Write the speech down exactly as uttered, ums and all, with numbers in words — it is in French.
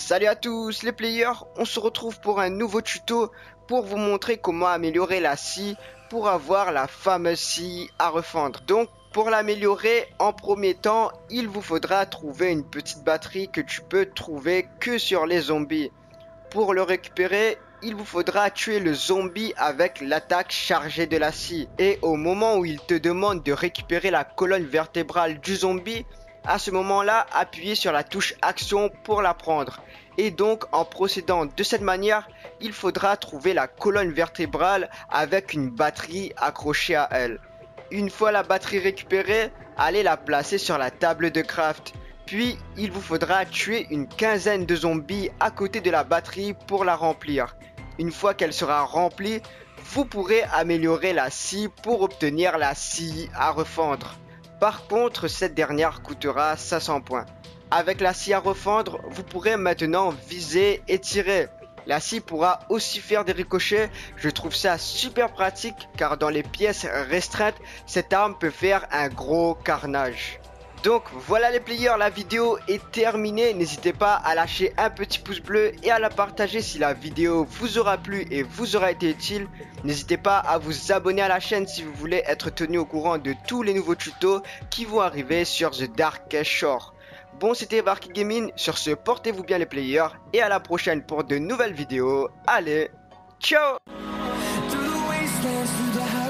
Salut à tous les players, on se retrouve pour un nouveau tuto pour vous montrer comment améliorer la scie pour avoir la fameuse scie à refendre. Donc pour l'améliorer, en premier temps, il vous faudra trouver une petite batterie que tu peux trouver que sur les zombies. Pour le récupérer, il vous faudra tuer le zombie avec l'attaque chargée de la scie. Et au moment où il te demande de récupérer la colonne vertébrale du zombie, à ce moment-là, appuyez sur la touche action pour la prendre. Et donc, en procédant de cette manière, il faudra trouver la colonne vertébrale avec une batterie accrochée à elle. Une fois la batterie récupérée, allez la placer sur la table de craft. Puis, il vous faudra tuer une quinzaine de zombies à côté de la batterie pour la remplir. Une fois qu'elle sera remplie, vous pourrez améliorer la scie pour obtenir la scie à refendre. Par contre, cette dernière coûtera cinq cents points. Avec la scie à refendre, vous pourrez maintenant viser et tirer. La scie pourra aussi faire des ricochets. Je trouve ça super pratique car dans les pièces restreintes, cette arme peut faire un gros carnage. Donc voilà les players, la vidéo est terminée. N'hésitez pas à lâcher un petit pouce bleu et à la partager si la vidéo vous aura plu et vous aura été utile. N'hésitez pas à vous abonner à la chaîne si vous voulez être tenu au courant de tous les nouveaux tutos qui vont arriver sur The Darkest Shore. Bon, c'était Varky Gaming, sur ce portez-vous bien les players et à la prochaine pour de nouvelles vidéos. Allez, ciao!